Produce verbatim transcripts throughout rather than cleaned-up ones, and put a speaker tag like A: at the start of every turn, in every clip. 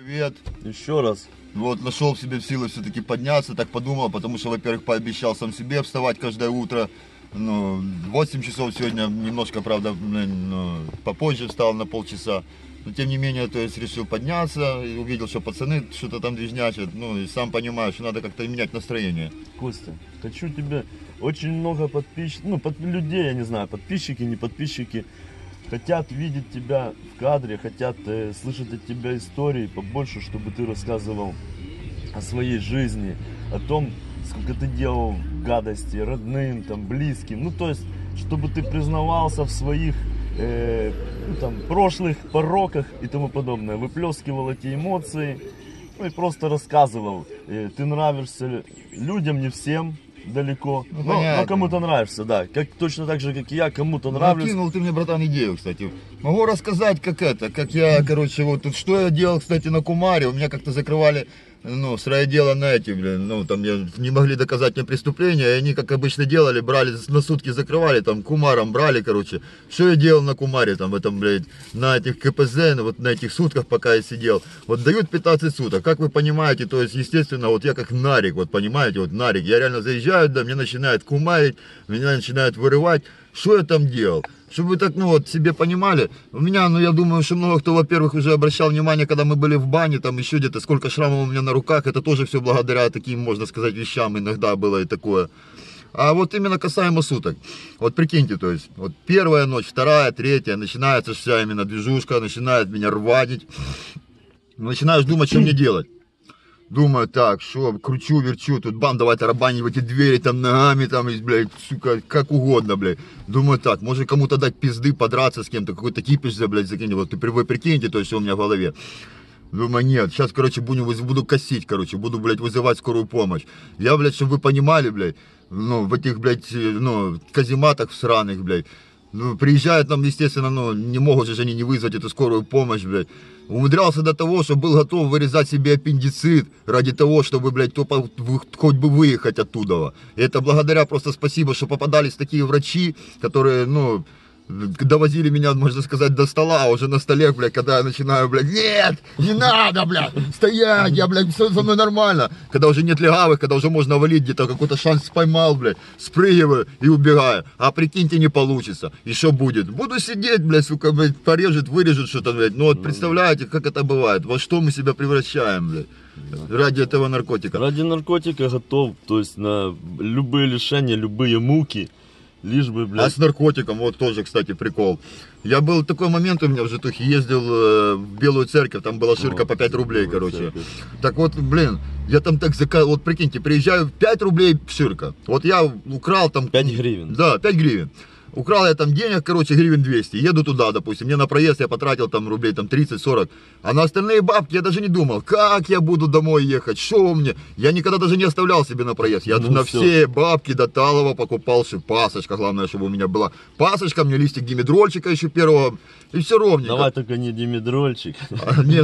A: Привет.
B: Еще раз.
A: Вот нашел в себе силы все-таки подняться, так подумал, потому что, во-первых, пообещал сам себе вставать каждое утро. Ну, восемь часов сегодня, немножко, правда, ну, попозже встал на полчаса. Но тем не менее, то есть решил подняться и увидел, что пацаны что-то там движнячат. Ну и сам понимаешь, что надо как-то менять настроение.
B: Костя, хочу тебе очень много подписчиков, ну, под, людей, я не знаю, подписчики, не подписчики, хотят видеть тебя в кадре, хотят э, слышать от тебя истории побольше, чтобы ты рассказывал о своей жизни, о том, сколько ты делал гадости родным, там, близким. Ну, то есть, чтобы ты признавался в своих э, ну, там, прошлых пороках и тому подобное, выплескивал эти эмоции, ну и просто рассказывал. Э, ты нравишься людям, не всем далеко,
A: ну,
B: но, но кому-то нравишься, да, как, точно так же, как и я, кому-то нравлюсь.
A: Накинул ты мне, братан, идею, кстати. Могу рассказать, как это, как я, короче, вот тут, что я делал, кстати, на Кумаре. У меня как-то закрывали, ну, с райотдела на эти, блин, ну, там я, не могли доказать мне преступление, и они, как обычно делали, брали, на сутки закрывали, там, Кумаром брали, короче. Что я делал на Кумаре, там, в этом, блядь, на этих КПЗ, ну, вот на этих сутках, пока я сидел. Вот дают пятнадцать суток, как вы понимаете, то есть, естественно, вот я как нарик, вот, понимаете, вот нарик, я реально заезжаю, да, мне начинает кумарить, меня начинают вырывать. Что я там делал? Чтобы вы так, ну вот, себе понимали, у меня, ну я думаю, что много кто, во-первых, уже обращал внимание, когда мы были в бане, там еще где-то, сколько шрамов у меня на руках, это тоже все благодаря таким, можно сказать, вещам иногда было и такое. А вот именно касаемо суток, вот прикиньте, то есть, вот первая ночь, вторая, третья, начинается вся именно движушка, начинает меня рвать, начинаешь думать, что мне делать. Думаю, так, что, кручу, верчу, тут бам, давай тарабанить в эти двери, там, ногами, там, и, блядь, сука, как угодно, блядь. Думаю, так, может кому-то дать пизды, подраться с кем-то, какой-то кипиш, блядь, закинуть, вот, вы прикиньте, то есть, что у меня в голове. Думаю, нет, сейчас, короче, буду, буду косить, короче, буду, блядь, вызывать скорую помощь. Я, блядь, чтобы вы понимали, блядь, ну, в этих, блядь, ну, казематах сраных, блядь, ну, приезжают там, естественно, ну, не могут же они не вызвать эту скорую помощь, блядь. Умудрялся до того, что был готов вырезать себе аппендицит ради того, чтобы, блядь, хоть бы выехать оттуда. И это благодаря, просто спасибо, что попадались такие врачи, которые, ну, довозили меня, можно сказать, до стола, а уже на столе, блядь, когда я начинаю, блядь, нет, не надо, блядь, стоять, я, блядь, все со мной нормально. Когда уже нет легавых, когда уже можно валить, где-то какой-то шанс поймал, блядь, спрыгиваю и убегаю. А прикиньте, не получится. И что будет? Буду сидеть, блядь, сука, блядь, порежет, вырежет что-то, блядь. Ну вот представляете, как это бывает, во что мы себя превращаем, блядь. Ради этого наркотика.
B: Ради наркотика готов, то есть на любые лишения, любые муки. Лишь бы, блядь.
A: А с наркотиком, вот тоже, кстати, прикол. Я был, такой момент у меня в Житухе, ездил э, в Белую Церковь, там была ширка по пять рублей, короче. Церковь. Так вот, блин, я там так заказал, вот прикиньте, приезжаю, пять рублей ширка. Вот я украл там...
B: пять гривен.
A: Да, пять гривен. Украл я там денег, короче, гривен двести, еду туда, допустим, мне на проезд я потратил там рублей там тридцать-сорок, а на остальные бабки я даже не думал, как я буду домой ехать, что мне, я никогда даже не оставлял себе на проезд, я ну, на все. все бабки до талого покупал, что пасочка, главное, чтобы у меня была пасочка, мне листик димедрольчика еще первого, и все ровненько.
B: Давай только не димедрольчик.
A: Нет,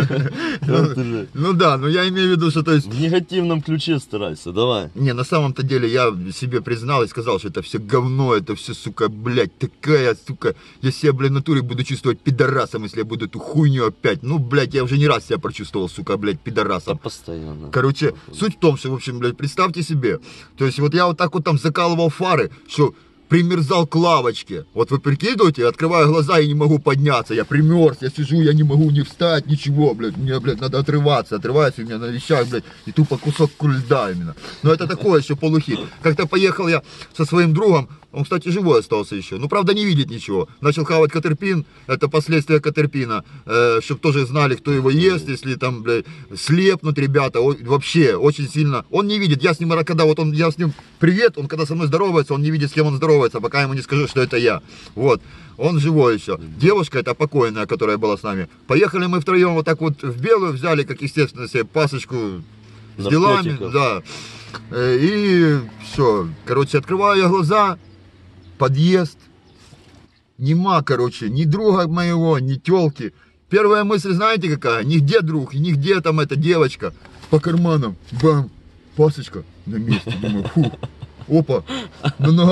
A: ну да, но я имею в виду, что то есть...
B: В негативном ключе старайся, давай.
A: Не, на самом-то деле я себе признал и сказал, что это все говно, это все, сука, блядь, такая, сука, я себя, блядь, в натуре буду чувствовать пидорасом, если я буду эту хуйню опять. Ну, блядь, я уже не раз себя прочувствовал, сука, блядь, пидорасом.
B: Да постоянно.
A: Короче, суть в том, что, в общем, блядь, представьте себе, то есть вот я вот так вот там закалывал фары, что... примерзал к лавочке. Вот вы прикидываете, я открываю глаза и не могу подняться. Я примерз, я сижу, я не могу не встать, ничего, блядь. Мне, блядь, надо отрываться. Отрывается у меня на вещах, блядь. И тупо кусок льда именно. Но это такое еще полухит. Как-то поехал я со своим другом. Он, кстати, живой остался еще. Ну, правда, не видит ничего. Начал хавать катерпин. Это последствия катерпина. Э, чтобы тоже знали, кто его ест. Если там, блядь, слепнут ребята. О, вообще, очень сильно. Он не видит. Я с ним, когда вот он, я с ним привет. Он когда со мной здоровается, он не видит, с кем он здоровается, пока ему не скажу, что это я. Вот. Он живой еще. Девушка эта покойная, которая была с нами. Поехали мы втроем вот так вот в Белую. Взяли, как естественно, себе пасочку с делами. Да. И все. Короче, открываю я глаза. Подъезд, нема, короче, ни друга моего, ни тёлки. Первая мысль, знаете какая? Нигде друг, нигде там эта девочка. По карманам, бам, пасочка на месте. Думаю, фу, опа, на ногах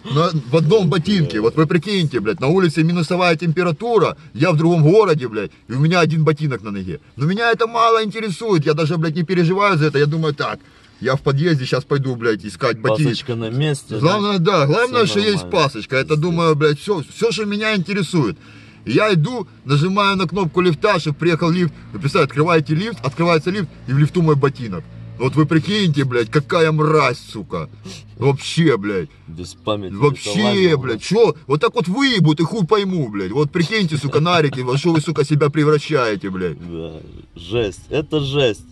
A: на, в одном ботинке. Вот вы прикиньте, блядь, на улице минусовая температура, я в другом городе, блядь, и у меня один ботинок на ноге. Но меня это мало интересует, я даже, блядь, не переживаю за это, я думаю так, я в подъезде сейчас пойду, блядь, искать ботинок.
B: Пасочка на месте.
A: Главное, да, да главное,
B: все
A: что есть пасочка, это, думаю, блядь, все, все, что меня интересует. Я иду, нажимаю на кнопку лифта, чтобы приехал лифт, вы представляете, открываете лифт, открывается лифт, и в лифту мой ботинок. Вот вы прикиньте, блядь, какая мразь, сука. Вообще, блядь.
B: Без памяти.
A: Вообще, блядь, что? Вот так вот выебут и хуй пойму, блядь. Вот прикиньте, сука, нарики, во что вы, сука, себя превращаете, блядь.
B: Да, жесть, это жесть.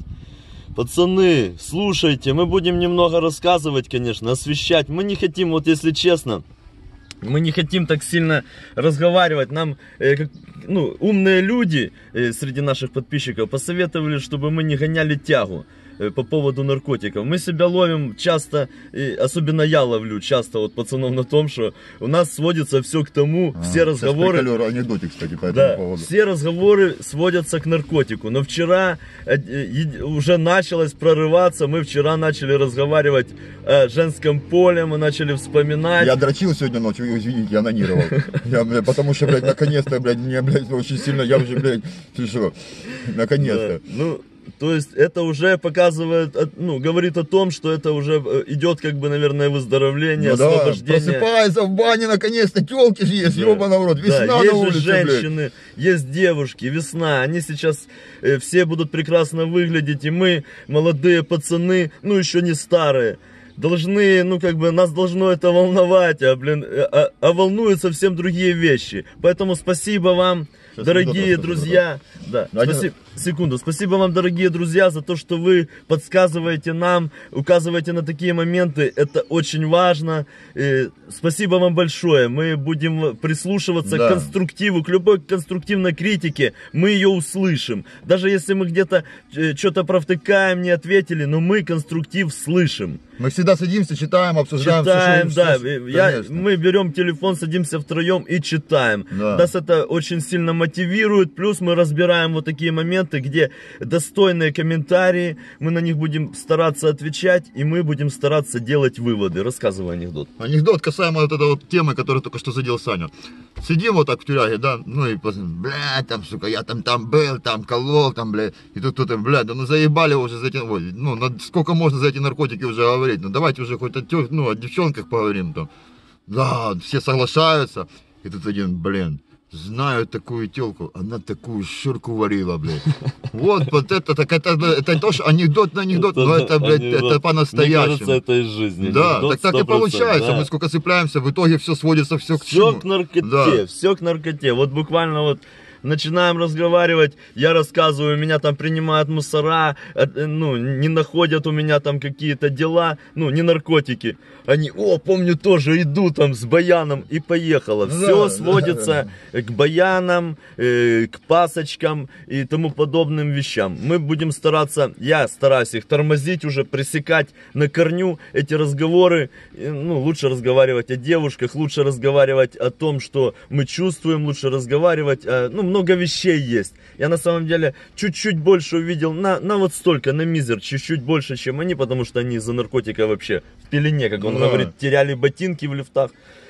B: Пацаны, слушайте, мы будем немного рассказывать, конечно, освещать. Мы не хотим, вот если честно, мы не хотим так сильно разговаривать. Нам, э, как, ну, умные люди э, среди наших подписчиков посоветовали, чтобы мы не гоняли тягу э, по поводу наркотиков. Мы себя ловим часто, э, особенно я ловлю часто вот пацанов на том, что у нас сводится все к тому,
A: А,
B: все разговоры...
A: Сейчас приколю анекдотик, кстати, по этому
B: Да,
A: поводу.
B: все разговоры сводятся к наркотику. Но вчера э, э, уже началось прорываться. Мы вчера начали разговаривать о женском поле, мы начали вспоминать.
A: Я дрочил сегодня ночью, извините, я анонировал. Я, блядь, потому что, блядь, наконец-то, блядь, мне, блядь, очень сильно, я уже, блядь, ты что, наконец-то.
B: Да, ну, то есть это уже показывает, ну, говорит о том, что это уже идет, как бы, наверное, выздоровление,
A: Ну да,
B: освобождение.
A: просыпается в бане, наконец-то, тёлки же есть,
B: Да.
A: ёбаный в рот, весна
B: Да,
A: на
B: есть
A: улице,
B: же женщины,
A: блядь.
B: есть девушки, весна, они сейчас э, все будут прекрасно выглядеть, и мы, молодые пацаны, ну, еще не старые, должны, ну, как бы, нас должно это волновать, а, блин, а, а волнуют совсем другие вещи. Поэтому спасибо вам,
A: Сейчас
B: дорогие
A: анекдот
B: друзья. Да,
A: Один-
B: спасибо, секунду. Спасибо вам, дорогие друзья, за то, что вы подсказываете нам, указываете на такие моменты. Это очень важно. Э, Спасибо вам большое. Мы будем прислушиваться
A: Да.
B: к конструктиву, к любой конструктивной критике. Мы ее услышим. Даже если мы где-то э, что-то провтыкаем, не ответили, но мы конструктив слышим.
A: Мы всегда садимся, читаем, обсуждаем.
B: Читаем,
A: всё,
B: да.
A: что- всё-
B: Я,
A: конечно.
B: мы берем телефон, садимся втроем и читаем.
A: Да.
B: Нас это очень сильно мотивирует. Плюс мы разбираем вот такие моменты, где достойные комментарии. Мы на них будем стараться отвечать, и мы будем стараться делать выводы. Рассказывай анекдот.
A: Анекдот касаемо вот этой вот темы, которую только что задел Саня. Сидим вот так в тюряге, да, ну и, бля, там, сука, я там, там был, там колол, там, бля, и тут, тут, бля, да ну заебали уже за эти, ой, ну, на- сколько можно за эти наркотики уже говорить, ну, давайте уже хоть о, тё- ну, о девчонках поговорим, там. Да, все соглашаются, и тут один, блин, знаю такую телку, она такую ширку варила, блядь. Вот, вот это, так это, это тоже анекдот на анекдот, но это, блядь,
B: анекдот.
A: это по-настоящему.
B: Мне кажется, это из жизни.
A: Да,
B: Анекдот
A: так так и
B: сто процентов,
A: получается,
B: да.
A: мы сколько цепляемся, в итоге все сводится все к
B: Все
A: чему.
B: к наркоте,
A: Да.
B: все к наркоте. Вот буквально вот начинаем разговаривать, я рассказываю, меня там принимают мусора, э, ну, не находят у меня там какие-то дела, ну, не наркотики. Они, о, помню, тоже иду там с баяном, и поехало.
A: Да,
B: Все
A: да,
B: сводится к баянам, э, к пасочкам и тому подобным вещам. Мы будем стараться, я стараюсь их тормозить уже, пресекать на корню эти разговоры. И, ну, лучше разговаривать о девушках, лучше разговаривать о том, что мы чувствуем, лучше разговаривать, о, ну, много вещей есть. Я на самом деле чуть-чуть больше увидел, на, на вот столько, на мизер, чуть-чуть больше, чем они, потому что они из-за наркотика вообще в пелене, как он
A: Да.
B: говорит, теряли ботинки в лифтах.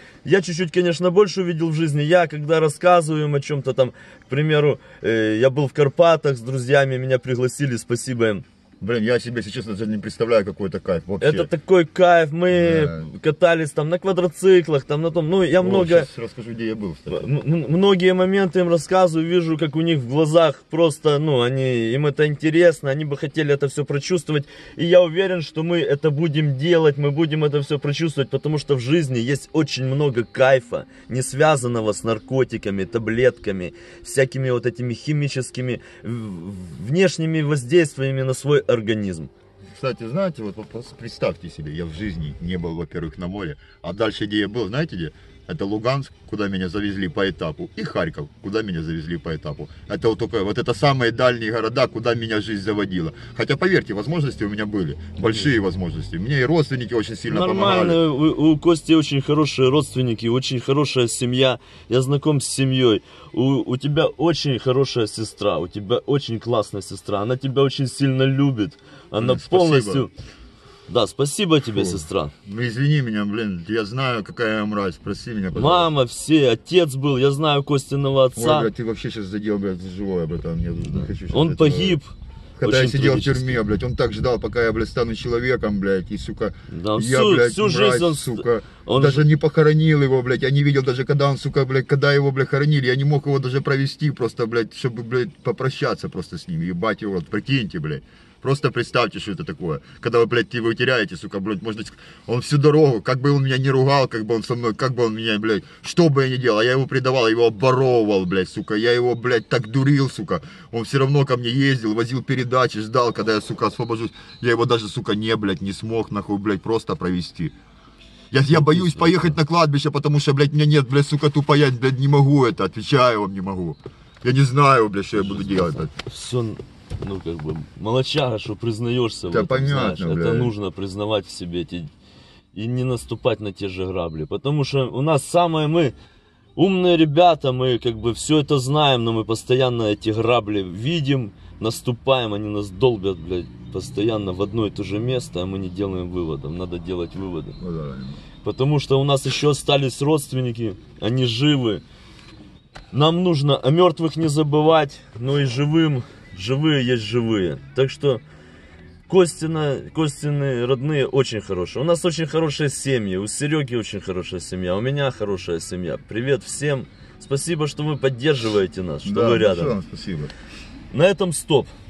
B: Я чуть-чуть, конечно, больше увидел в жизни. Я, когда рассказываю им о чем-то там, к примеру, э, я был в Карпатах с друзьями, меня пригласили, спасибо им.
A: Блин, я себе, если честно, даже не представляю, какой это кайф вообще.
B: Это такой кайф, мы
A: Да.
B: катались там на квадроциклах, там на том, ну, я
A: О,
B: много...
A: сейчас расскажу, где я был, кстати.
B: М- м- Многие моменты им рассказываю, вижу, как у них в глазах просто, ну, они, им это интересно, они бы хотели это все прочувствовать. И я уверен, что мы это будем делать, мы будем это все прочувствовать, потому что в жизни есть очень много кайфа, не связанного с наркотиками, таблетками, всякими вот этими химическими в- внешними воздействиями на свой организм.
A: Кстати, знаете, вот вопрос, представьте себе, я в жизни не был, во-первых, на море, а дальше, где я был, знаете где? Это Луганск, куда меня завезли по этапу, и Харьков, куда меня завезли по этапу. Это вот только, вот это самые дальние города, куда меня жизнь заводила. Хотя, поверьте, возможности у меня были, большие возможности. Мне и родственники очень сильно помогали.
B: Нормально, у, у Кости очень хорошие родственники, очень хорошая семья, я знаком с семьей. У, у тебя очень хорошая сестра, у тебя очень классная сестра, она тебя очень сильно любит, она
A: Спасибо.
B: полностью... Да, спасибо тебе,
A: Фу.
B: сестра.
A: Ну, извини меня, блин, я знаю, какая я мразь, прости меня, пожалуйста.
B: Мама, все, отец был, я знаю Костиного отца.
A: Ой, блядь, ты вообще сейчас задел, блядь, живое, братан, я не хочу сейчас
B: Он
A: этого-
B: погиб.
A: Когда я
B: очень
A: сидел в
B: трагически.
A: тюрьме, блядь, он так ждал, пока я, блядь, стану человеком, блядь, и, сука,
B: Да, он
A: я,
B: всю,
A: блядь,
B: всю
A: мразь,
B: жизнь он,
A: сука,
B: он
A: даже
B: ж-
A: не похоронил его, блядь, я не видел даже, когда он, сука, блядь, когда его, блядь, хоронили, я не мог его даже провести, просто, блядь, чтобы, блядь, попрощаться просто с ним, ебать его, прикиньте, блядь. Просто представьте, что это такое. Когда вы, блядь, его теряете, сука, блядь, можно... Он всю дорогу, как бы он меня не ругал, как бы он со мной, как бы он меня, блядь, что бы я ни делал, я его предавал, его обворовывал, блядь, сука, я его, блядь, так дурил, сука. Он все равно ко мне ездил, возил передачи, ждал, когда я, сука, освобожусь. Я его даже, сука, не, блядь, не смог, нахуй, блядь, просто провести. Я, я боюсь поехать на кладбище, потому что, блядь, меня нет, блядь, сука, тупо я, блядь, не могу это, отвечаю вам, не могу. Я не знаю, блядь, что я буду делать. Блядь.
B: все, ну как бы, молочага, что признаешься в
A: Да
B: этом,
A: понятно,
B: знаешь.
A: блядь.
B: Это нужно признавать в себе эти, и не наступать на те же грабли. Потому что у нас самые мы умные ребята, мы как бы все это знаем, но мы постоянно эти грабли видим, наступаем, они нас долбят, блядь, постоянно в одно и то же место, а мы не делаем выводов. Надо делать выводы.
A: Вот, да.
B: Потому что у нас еще остались родственники, они живы. Нам нужно о мертвых не забывать, но и живым, живые есть живые. Так что Костина, Костины родные очень хорошие. У нас очень хорошие семьи, у Сереги очень хорошая семья, у меня хорошая семья. Привет всем, спасибо, что вы поддерживаете нас, что
A: Да,
B: вы рядом.
A: большое вам спасибо.
B: На этом стоп.